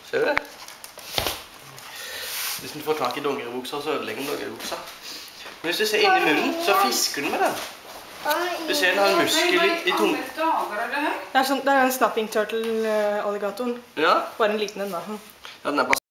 Ser du det? Hvis du får tak i dongeribukser, så ødelegger den dongeribuksa. Men hvis du ser inn i munnen, så fisker den med den. Du ser den har en muskel i tungen. Det er en snapping turtle-alligatoren. Ja. Bare en liten en da. Ja, den er bare